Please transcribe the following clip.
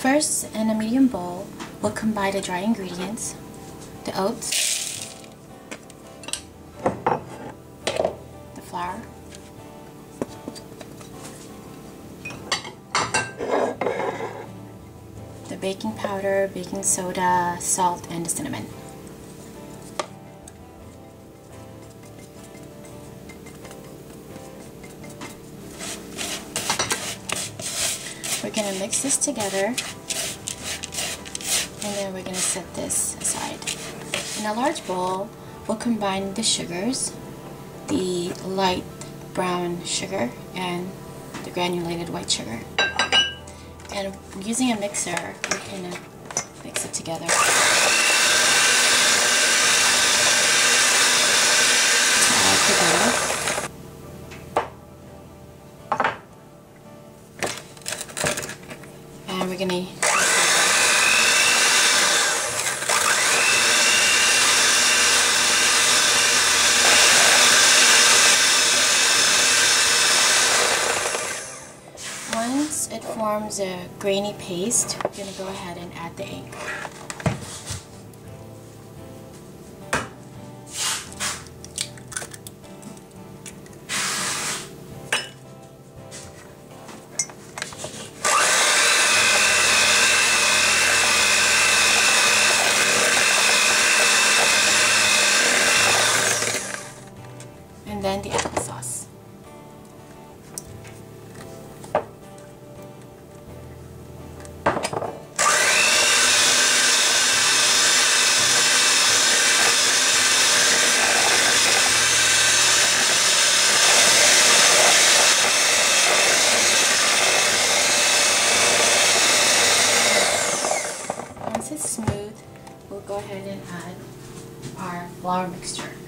First, in a medium bowl, we'll combine the dry ingredients, the oats, the flour, the baking powder, baking soda, salt, and the cinnamon. We're going to mix this together, and then we're going to set this aside. In a large bowl, we'll combine the sugars, the light brown sugar and the granulated white sugar. And using a mixer, we're going to mix it together. And we're going to once it forms a grainy paste, we're going to go ahead and add the egg. And then the applesauce. Once it's smooth, we'll go ahead and add our flour mixture.